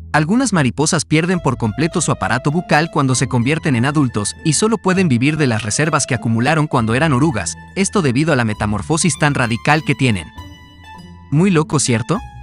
Algunas mariposas pierden por completo su aparato bucal cuando se convierten en adultos y solo pueden vivir de las reservas que acumularon cuando eran orugas, esto debido a la metamorfosis tan radical que tienen. Muy loco, ¿cierto?